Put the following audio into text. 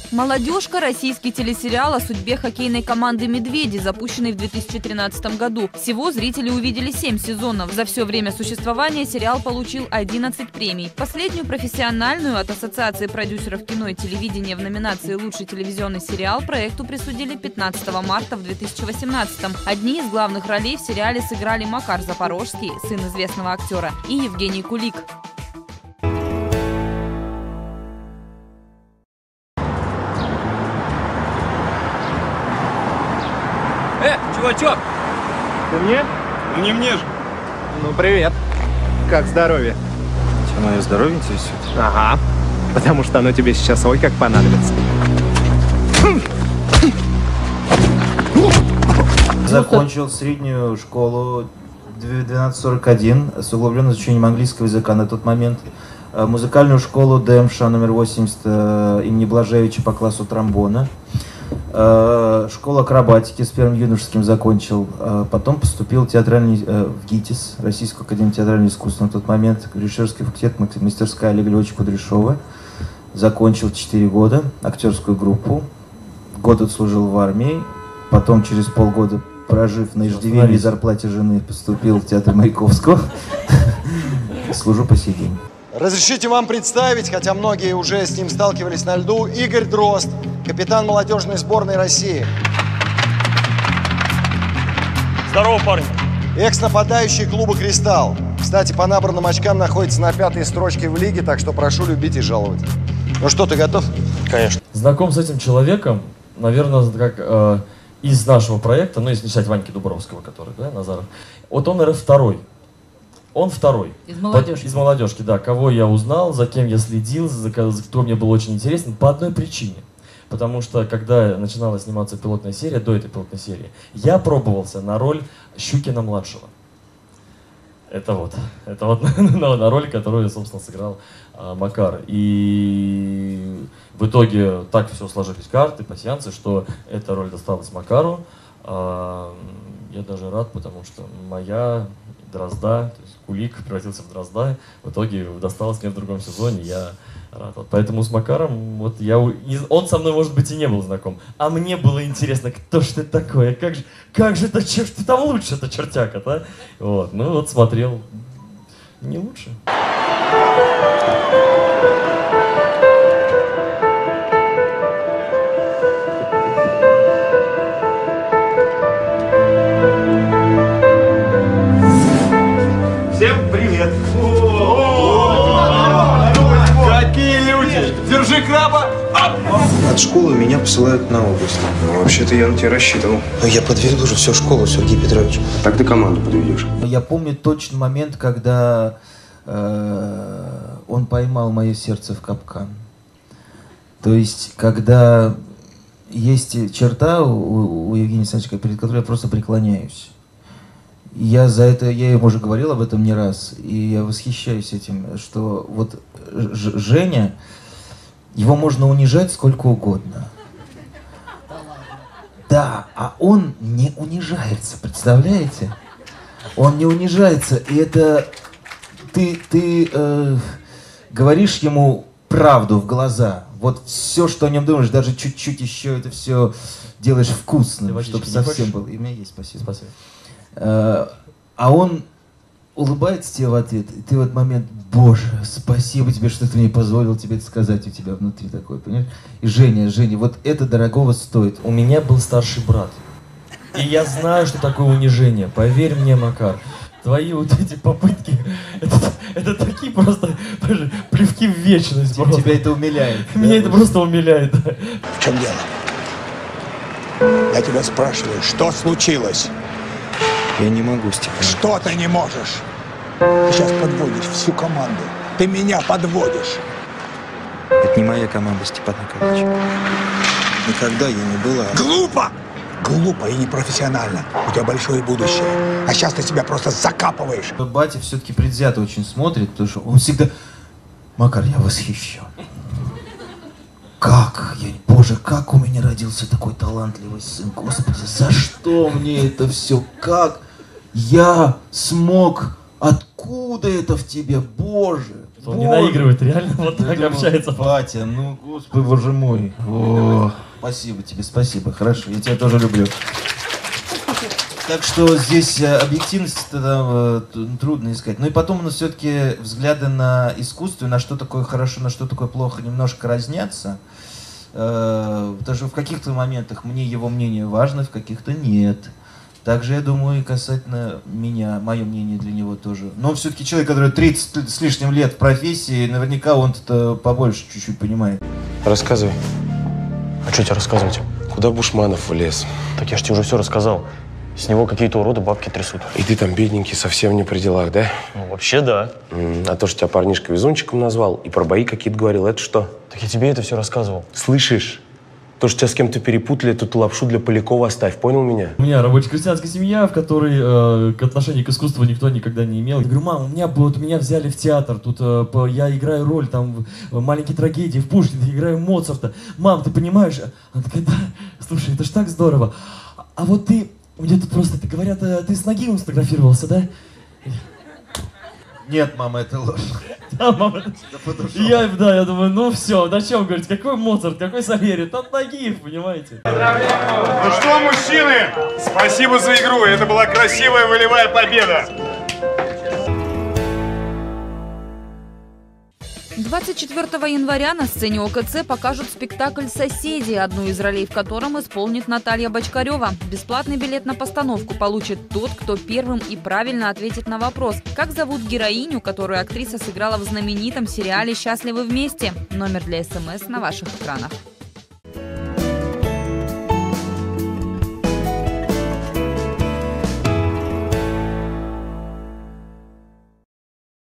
«Молодежка» – российский телесериал о судьбе хоккейной команды «Медведи», запущенный в 2013 году. Всего зрители увидели 7 сезонов. За все время существования сериал получил 11 премий. Последнюю профессиональную от Ассоциации продюсеров кино и телевидения в номинации «Лучший телевизионный сериал» проекту присудили 15 марта в 2018-м. Одни из главных ролей в сериале сыграли Макар Запорожский, сын известного актера, и Евгений Кулик. Чувачок! Ты мне? Ну не мне же. Ну, привет. Как здоровье? Тебя мое здоровье интересует? Ага. Потому что оно тебе сейчас ой как понадобится. Закончил среднюю школу 1241 с углубленным изучением английского языка на тот момент. Музыкальную школу ДМШ номер 80 имени Блажевича по классу тромбона. Школу акробатики с первым юношеским закончил. Потом поступил в ГИТИС, Российскую академию театрального искусства на тот момент, режиссерский факультет, мастерская Олега Львовича Кудряшова. Закончил 4 года актерскую группу. Год отслужил в армии. Потом через полгода, прожив на иждивении и зарплате жены, поступил в театр Маяковского. Служу по сей день. Разрешите вам представить, хотя многие уже с ним сталкивались на льду, Игорь Дрозд, капитан молодежной сборной России. Здорово, парень. Экс-нападающий клуба «Кристалл». Кстати, по набранным очкам находится на 5-й строчке в лиге, так что прошу любить и жаловать. Ну что, ты готов? Конечно. Знаком с этим человеком, наверное, как из нашего проекта, ну, если не считать Ваньки Дубровского, который, да, Назаров. Вот он, наверное, второй. Он второй. Из молодежки. Из молодежки, да. Кого я узнал, за кем я следил, за кто мне был очень интересен, по одной причине. Потому что, когда начинала сниматься пилотная серия, до этой пилотной серии, я пробовался на роль Щукина-младшего. Это вот на роль, которую, собственно, сыграл Макар. И в итоге так все сложились карты, пасьянсы, что эта роль досталась Макару. Я даже рад, потому что моя Дрозда, то есть Кулик превратился в Дрозда, в итоге досталось мне в другом сезоне, я рад. Вот поэтому с Макаром, вот он со мной, может быть, и не был знаком, а мне было интересно, кто ж ты такой, как же это, что ж ты там лучше, это чертяка-то, вот, ну вот смотрел, не лучше. Всем привет! Какие люди! Держи краба! От школы меня посылают на область. Ну, вообще-то я на тебя рассчитывал. Но я подведу уже всю школу, Сергей Петрович. Так ты команду подведешь. Я помню точный момент, когда он поймал мое сердце в капкан. То есть, когда есть черта у Евгения Александровича, перед которой я просто преклоняюсь. Я ему уже говорил об этом не раз, и я восхищаюсь этим, что вот Женя, его можно унижать сколько угодно. Да, а он не унижается, представляете? Он не унижается, и это ты говоришь ему правду в глаза. Вот все, что о нем думаешь, даже чуть-чуть еще это все делаешь вкусным, чтобы совсем было. И у меня есть, спасибо. Спасибо. А он улыбается тебе в ответ, и ты в этот момент, Боже, спасибо тебе, что ты мне позволил тебе это сказать, у тебя внутри такое, понимаешь? И Женя, вот это дорогого стоит. У меня был старший брат, и я знаю, что такое унижение, поверь мне, Макар. Твои вот эти попытки, это такие просто плевки в вечность. Тебя это умиляет. Меня это просто умиляет. В чем дело? Я тебя спрашиваю, что случилось? Я не могу, Степан. Что ты не можешь? Ты сейчас подводишь всю команду. Ты меня подводишь. Это не моя команда, Степан Николаевич. Никогда я не была. Глупо! Глупо и непрофессионально. У тебя большое будущее. А сейчас ты себя просто закапываешь. Батя все-таки предвзято очень смотрит, потому что он всегда... Макар, я восхищен. Боже, как у меня родился такой талантливый сын. Господи, за что мне это все? Как я смог? Откуда это в тебе, Боже? Он не наигрывает, реально вот так общается. Батя, ну, господи, боже мой. О, спасибо тебе, спасибо, хорошо, я тебя тоже люблю. Так что здесь объективность трудно искать. Ну и потом у нас все-таки взгляды на искусство, на что такое хорошо, на что такое плохо, немножко разнятся. Даже в каких-то моментах мне его мнение важно, в каких-то нет. Также, я думаю, и касательно меня, мое мнение для него тоже. Но все-таки человек, который 30 с лишним лет в профессии, наверняка он-то побольше чуть-чуть понимает. Рассказывай. А что тебе рассказывать? Куда Бушманов влез? Так я ж тебе уже все рассказал. С него какие-то уроды бабки трясут. И ты там, бедненький, совсем не при делах, да? Ну, вообще, да. А то, что тебя парнишка везунчиком назвал и про бои какие-то говорил, это что? Так я тебе это все рассказывал. Слышишь? То, что тебя с кем-то перепутали, эту лапшу для Полякова оставь, понял меня? У меня рабоче-крестьянская семья, в которой к отношению к искусству никто никогда не имел. Я говорю, мам, меня взяли в театр, тут я играю роль там в «Маленькой трагедии», в «Пушкине», играю Моцарта. Мам, ты понимаешь? Она такая, да, слушай, это ж так здорово. А вот ты, мне тут просто, говорят, ты с Нагиевым сфотографировался, да? Нет, мама, это ложь. Да, мама. Я думаю, ну все, на чем, говорит, какой Моцарт, какой Сальери, тот Нагиев, понимаете? Ну что, мужчины, спасибо за игру, это была красивая волевая победа. 24 января на сцене ОКЦ покажут спектакль «Соседи», одну из ролей в котором исполнит Наталья Бочкарева. Бесплатный билет на постановку получит тот, кто первым и правильно ответит на вопрос, как зовут героиню, которую актриса сыграла в знаменитом сериале «Счастливы вместе». Номер для СМС на ваших экранах.